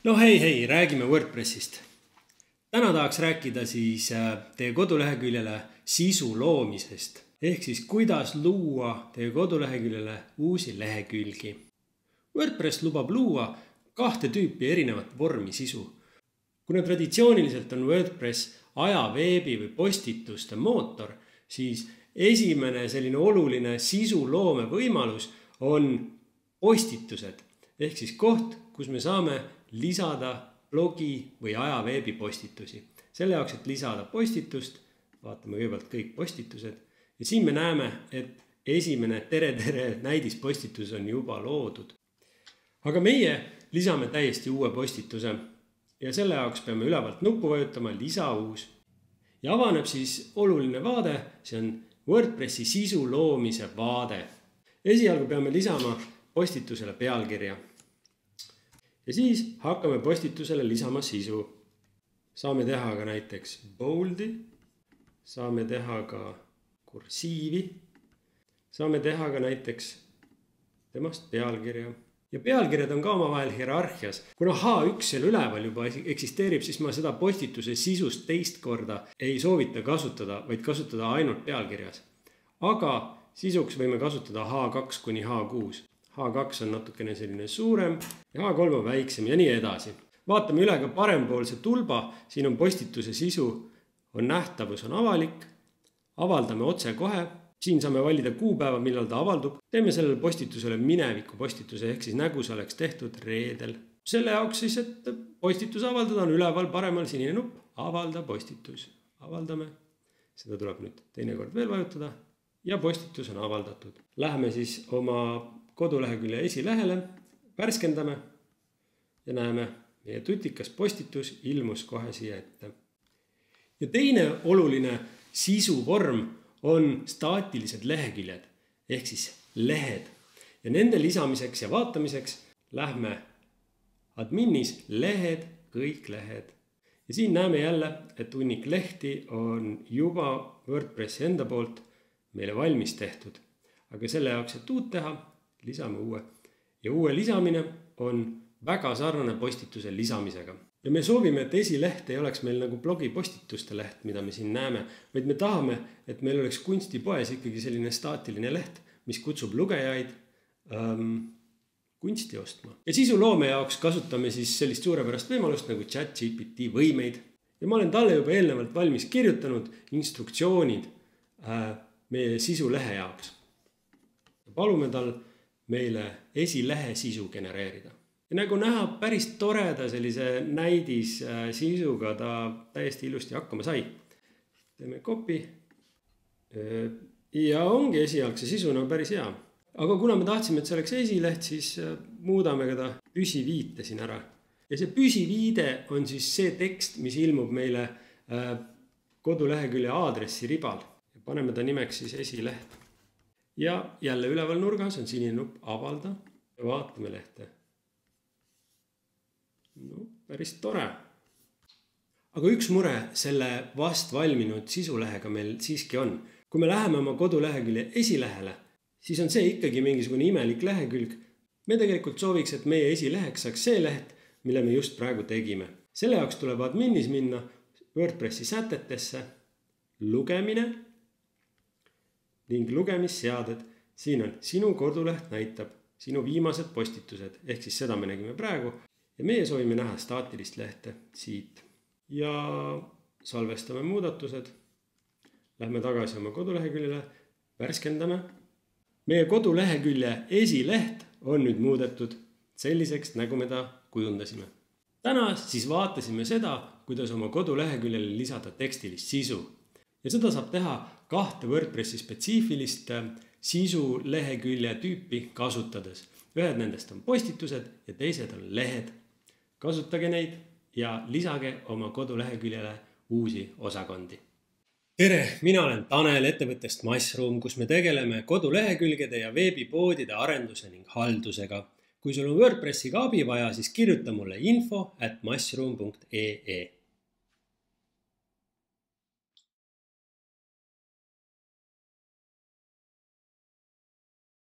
No hei, räägime WordPressist. Täna tahaks rääkida siis teie koduleheküljele sisu loomisest. Ehk siis kuidas luua teie koduleheküljele uusi lehekülgi. WordPress lubab luua kahte tüüpi erinevat vormi sisu. Kuna traditsiooniliselt on WordPress ajaveebi või postituste mootor, siis esimene selline oluline sisu loome võimalus on postitused. Ehk siis koht, kus me saame lisada blogi või ajaveebi postitusi. Selle jaoks, et lisada postitust, vaatame kõigepealt kõik postitused. Ja siin me näeme, et esimene tere näidispostitus on juba loodud. Aga meie lisame täiesti uue postituse ja selle jaoks peame ülevalt nuppu vajutama lisa uus. Ja avaneb siis oluline vaade, see on WordPressi sisu loomise vaade. Esialgu peame lisama postitusele pealkirja. Ja siis hakkame postitusele lisama sisu. Saame teha ka näiteks boldi, saame teha ka kursiivi, saame teha ka näiteks temast pealkirja. Ja pealkirjad on ka omavahel hierarhias. Kuna H1 seal üleval juba eksisteerib, siis ma seda postituse sisust teist korda ei soovita kasutada, vaid kasutada ainult pealkirjas. Aga sisuks võime kasutada H2 kuni H6. H2 on natukene selline suurem ja H3 on väiksem ja nii edasi. Vaatame üle ka parempoolse tulba. Siin on postituse sisu, on nähtavus, on avalik. Avaldame otse kohe. Siin saame valida kuupäeva, millal ta avaldub. Teeme sellele postitusele mineviku postituse, ehk siis nägu see oleks tehtud reedel. Selle jaoks siis, et postitus avaldada on üleval paremal sinine nupp. Avalda postitus. Avaldame. Seda tuleb nüüd teinekord veel vajutada ja postitus on avaldatud. Läheme siis oma kodulehekülje esilehele, värskendame ja näeme, meie tutikas postitus ilmus kohe siia ette. Ja teine oluline sisuvorm on staatilised leheküljed, ehk siis lehed. Ja nende lisamiseks ja vaatamiseks lähme adminis lehed, kõik lehed. Ja siin näeme jälle, et hunnik lehti on juba WordPressi enda poolt meile valmis tehtud. Aga selle jaoks, et uut teha, lisame uue. Ja uue lisamine on väga sarnane postituse lisamisega. Ja me soovime, et esileht ei oleks meil nagu blogi postituste leht, mida me siin näeme, vaid me tahame, et meil oleks kunstipoes ikkagi selline staatiline leht, mis kutsub lugejaid kunsti ostma. Ja sisu loome jaoks kasutame siis sellist suurepärast võimalust nagu ChatGPT võimeid. Ja ma olen talle juba eelnevalt valmis kirjutanud instruktsioonid meie sisulehe jaoks. Ja palume tal meile esilehe sisu genereerida. Ja nagu näha, päris toreda sellise näidis sisuga ta täiesti ilusti hakkama sai. Teeme copy ja ongi esialgse sisuna päris hea. Aga kuna me tahtsime, et see oleks esileht, siis muudame ka ta püsiviite siin ära. Ja see püsiviide on siis see tekst, mis ilmub meile kodulehekülje aadressi ribal. Ja paneme ta nimeks siis esileht. Ja jälle üleval nurgas on sinine nupp avalda ja vaatame lehte. No, päris tore. Aga üks mure selle vast valminud sisulehega meil siiski on. Kui me läheme oma kodulehekülje esilehele, siis on see ikkagi mingisugune imelik lehekülg. Me tegelikult sooviks, et meie esileheks saaks see leht, mille me just praegu tegime. Selle jaoks tuleb adminis minna WordPressi sätetesse, lugemine ning lugemisseaded. Siin on sinu koduleht näitab sinu viimased postitused, ehk siis seda me nägime praegu. Ja meie soovime näha staatilist lehte siit. Ja salvestame muudatused. Lähme tagasi oma koduleheküljele, värskendame. Meie kodulehekülje esileht on nüüd muudetud selliseks, nagu me ta kujundasime. Täna siis vaatasime seda, kuidas oma koduleheküljele lisada tekstilist sisu. Ja seda saab teha kahte WordPressi spetsiifilist sisu lehekülje tüüpi kasutades. Ühed nendest on postitused ja teised on lehed. Kasutage neid ja lisage oma koduleheküljele uusi osakondi. Tere, mina olen Tanel ettevõttest Mushroom, kus me tegeleme kodulehekülgede ja veebipoodide arenduse ning haldusega. Kui sul on WordPressiga abi vaja, siis kirjuta mulle info@mushroom.ee.